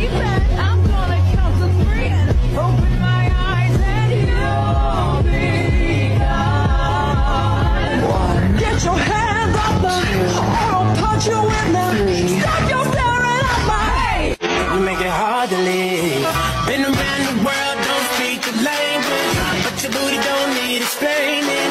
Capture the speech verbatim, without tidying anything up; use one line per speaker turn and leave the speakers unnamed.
I'm gonna count to three and open my eyes and you'll be gone. One. Get your hands up, or I'll punch you in the. Stop your staring at my face.
You make it hard to live. Been around the world, don't speak the language, but your booty don't need explaining.